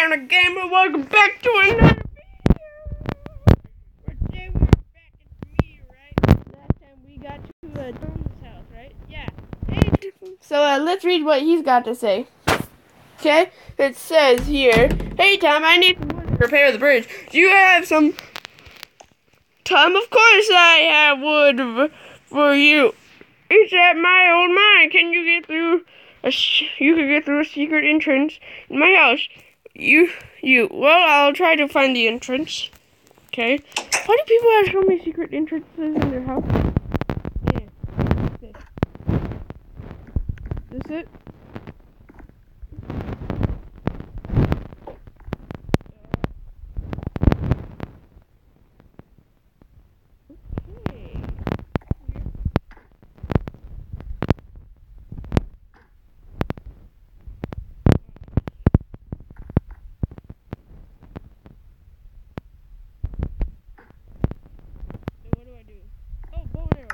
Counter Gamer. Welcome back to another video. Today we're back. It's me, right? Last time we got to Jones' house, right? Yeah. So let's read what he's got to say. Okay? It says here, "Hey Tom, I need some wood to repair the bridge. Do you have some?" "Tom, of course I have wood for you. It's at my old mine. Can you get through? You can get through a secret entrance in my house. Well, I'll try to find the entrance." Okay. Why do people have so many secret entrances in their house? Yeah. This it? Okay. What do I do? Oh, bow and arrow.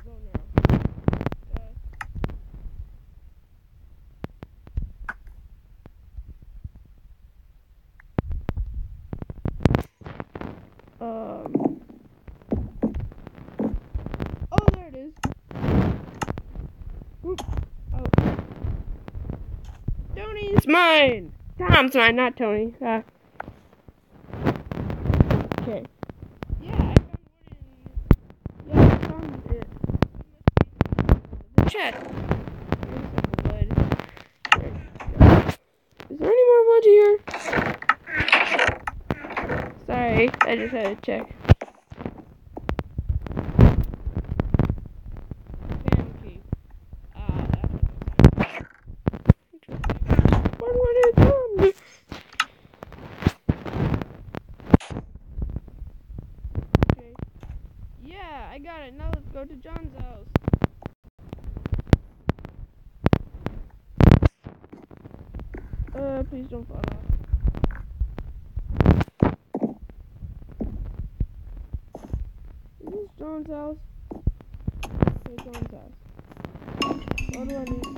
Oh, there it is. Oop. Oh. Tony's mine. Tom's mine, not Tony. Okay. Yeah, I found it. The chat. Is there any more wood here? Sorry, I just had to check. Okay. Yeah, I got it. Now let's go to John's house. Please don't fall off. Is this John's house? Okay, John's house. What do I need?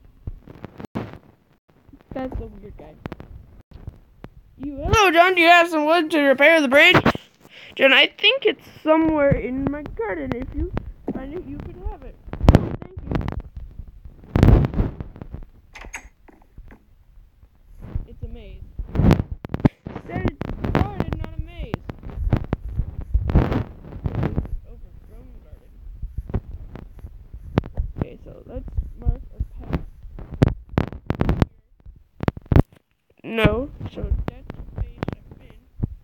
That's a weird guy. Hello, John. Do you have some wood to repair the bridge? John, I think it's somewhere in my garden. If you find it, you could have it. Oh, thank you. It's a maze. Said it's garden, not a maze. Overgrown garden. Okay, so let's mark a path. No, so that's the phase I've been.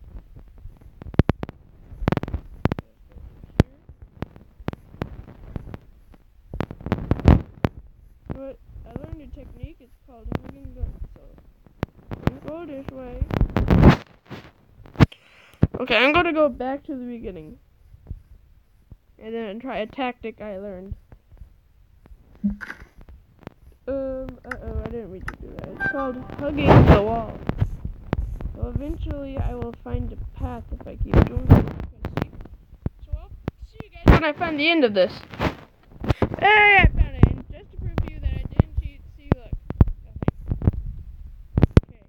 But I learned a technique, it's called hugging guns, so go this way. Okay, I'm gonna go back to the beginning. And then try a tactic I learned. I didn't mean to do that. It's called hugging the wall. So eventually I will find a path if I keep doing it. So I'll see you guys when I find the end of this. Hey, I found it. And just to prove to you that I didn't cheat, see, look. Okay.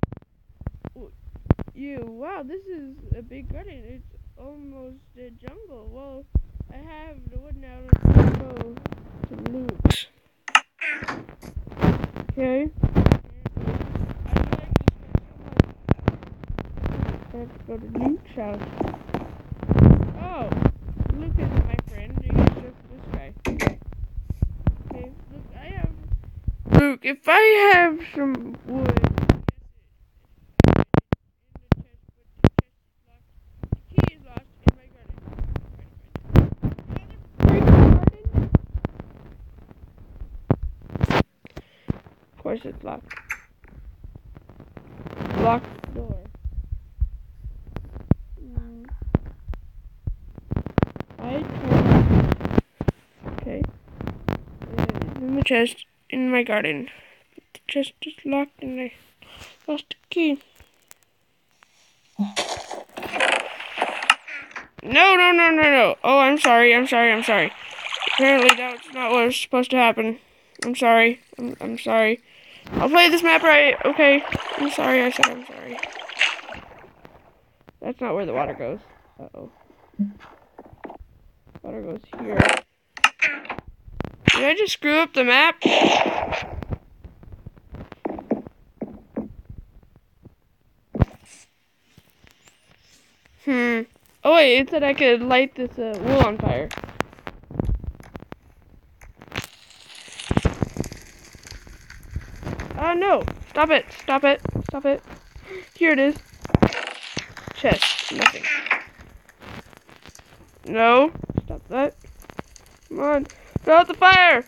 Wow, this is a big garden. It's almost a jungle. Well, I have the wood now to go to loot. Okay. Let's go to Luke's house. Oh, Luke isn't my friend. He's just this guy. Okay, Luke, if I have some wood. The key is lost in my garden. Of course it's locked. Locked door. Okay. In the chest in my garden. The chest is locked and I lost the key. No. Oh, I'm sorry. Apparently that's not what was supposed to happen. I'm sorry. I'm sorry. I'll play this map right. Okay. I'm sorry. I said I'm sorry. That's not where the water goes. Uh-oh. Water goes here. Did I just screw up the map? Oh wait, it said I could light this wool on fire. No! Stop it! Stop it! Stop it! Here it is. Chest. Nothing. No! Stop that. Come on. Put out the fire!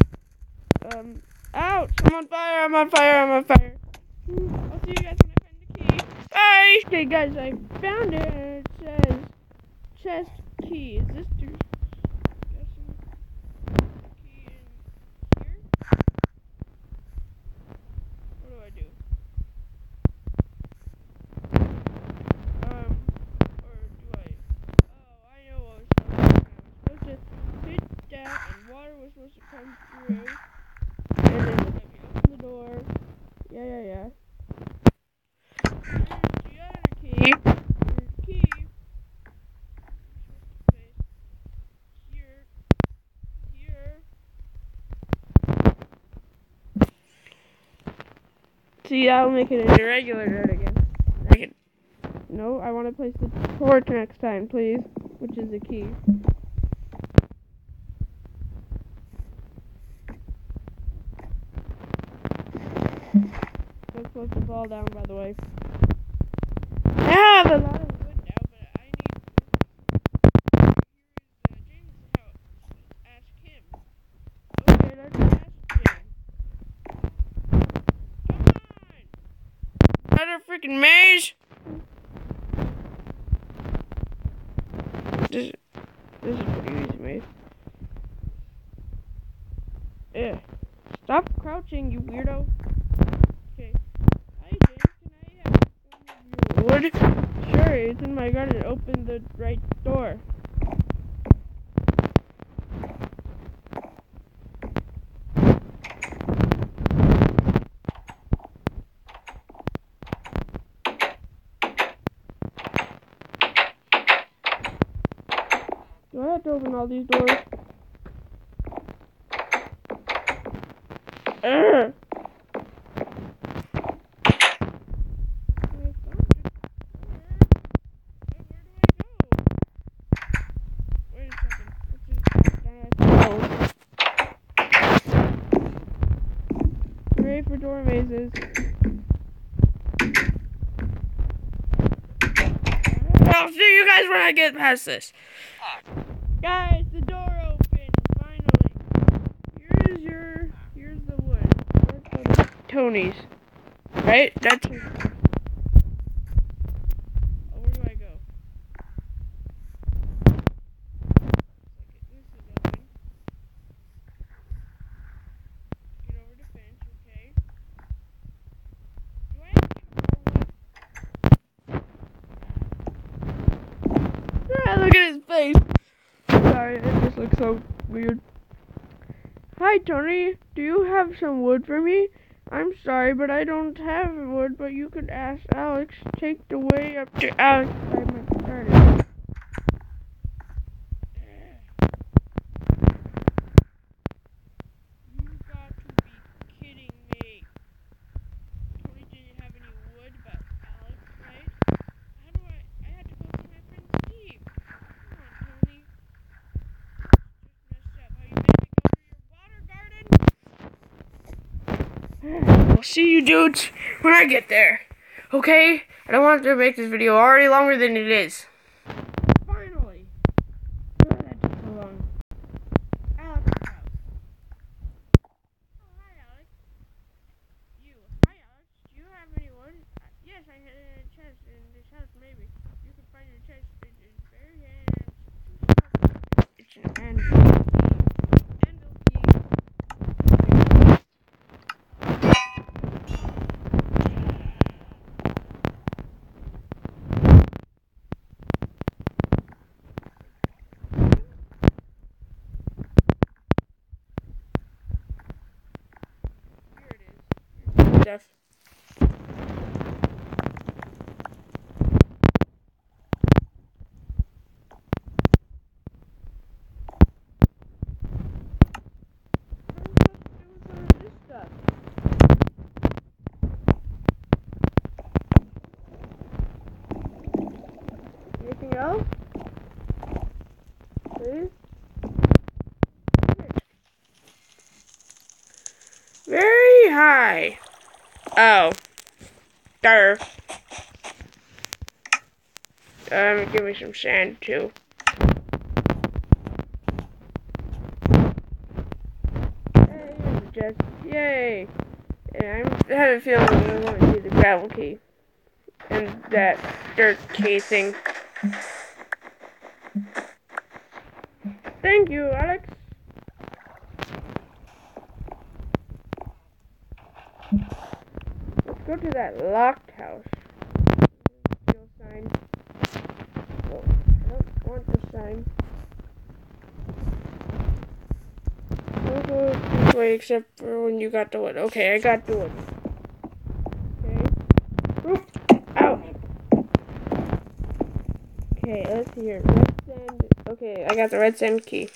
Ouch! I'm on fire! I'm on fire! I'm on fire! I'll see you guys when I find the key. Bye! Okay guys, I found it and it says chest key. Is this the key in here? What do I do? Or do I? Oh, I know what was supposed to happen. I was supposed to hit that and water was supposed to come through. And then let me open the door. Yeah. Here's the other key. Here's the key. Here. See, I'll make it an irregular dirt again. No, I want to place the torch next time, please. Which is the key. Let's put the ball down, by the way. I have a lot of wood now, but I need... Here's James' house. Let's ask him. Okay, let's ask James. Come on! Another freaking maze? This is a pretty easy maze. Yeah. Stop crouching, you weirdo. Okay. Hi, James. Can I have some of your wood? Sure, it's in my garden. Open the right door. Do I have to open all these doors? Where do I go? Wait a second. Hooray for door mazes. I'll see you guys when I get past this. Guys, the door opened, finally. Here's the wood. Let's go to Tony's. Right? That's... Oh, where do I go? This is open. Get over the fence, okay? Do I have to get more wood? Ah, look at his face. Sorry, it just looks so weird. Hi, Tony. Do you have some wood for me? I'm sorry, but I don't have wood, but you could ask Alex. Take the way up to Alex. I might start it. You got to be kidding me. Tony didn't have any wood, but Alex, right? How do I had to go to my friend Steve. Come on, Tony. Just messed up. How you meant to go through your water garden? I'll see you dudes when I get there. Okay? I don't want to make this video already longer than it is. Finally. That took so long. Alex's house. Oh, hi, Alex. Hi, Alex. Do you have any wood? Yes, I had a chest in this house, maybe. You can find your chest. It's very handy. It's an anvil. Stuff. Well, please. Very high. Oh. There. Give me some sand too. Hey, just yay! And I have a feeling I want to do the gravel key and that dirt casing. Thank you, Alex. Let's go to that locked house. Steel sign. Oh, I don't want the sign. We'll go this way except for when you got the wood. Okay, I got the wood. Okay. Oof. Ow. Okay, let's see here. Red sand. Okay, I got the red sand key.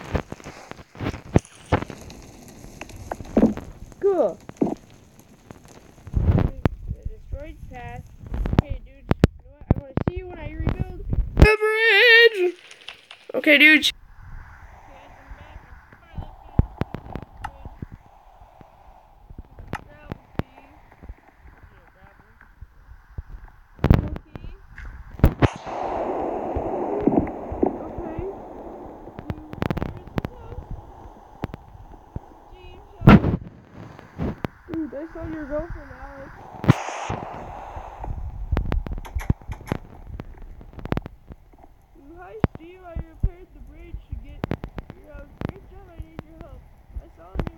Cool. Destroyed path. Okay, dude. You know what? I want to see you when I rebuild the bridge. Okay, dude. Dude, I saw your girlfriend, Alex. Hi, Steve. I repaired the bridge to get your house. Great job. I need your help. I saw you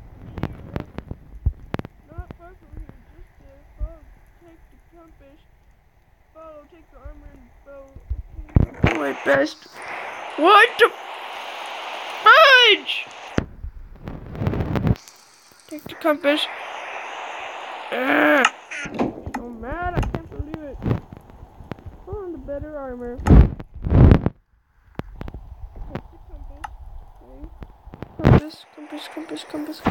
not far from here. Just follow, take the compass. Follow, take the armor and bow. Okay. My best. What the fudge? Take the compass. So mad, I can't believe it. Put on the better armor. Take the compass. Okay. Compass.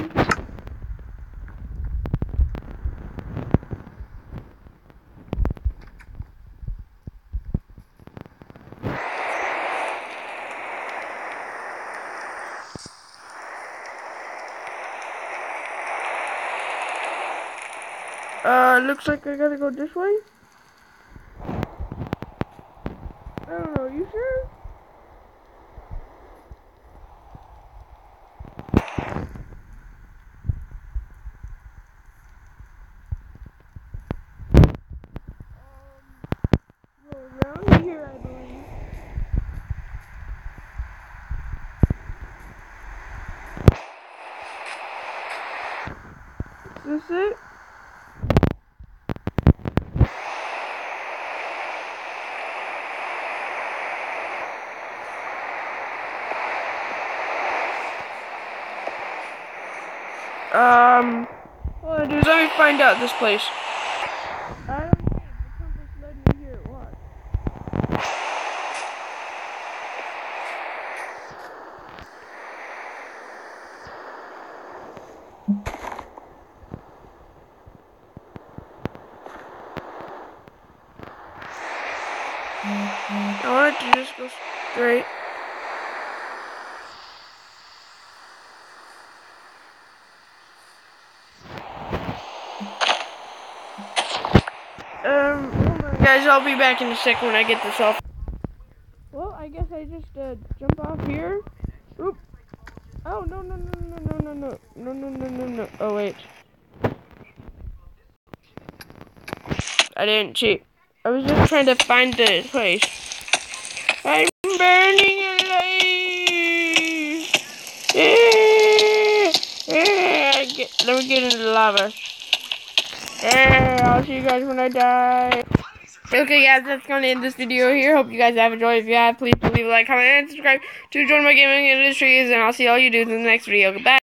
Looks like I gotta go this way. I don't know, you sure? Go around here, I believe. Is this it? Hold on, dude, let me find out this place. I don't think the compass led me here. What? I want it to just go straight. Hold on, guys, I'll be back in a second when I get this off. Well, I guess I just jump off here. Oop. Oh, no. Oh, wait. I didn't cheat. I was just trying to find the place. I'm burning alive! Let me get into the lava. I'll see you guys when I die. Okay, guys, that's going to end this video here. Hope you guys have enjoyed. If you have, please leave a like, comment, and subscribe to join my gaming industries. And I'll see all you dudes in the next video. Goodbye.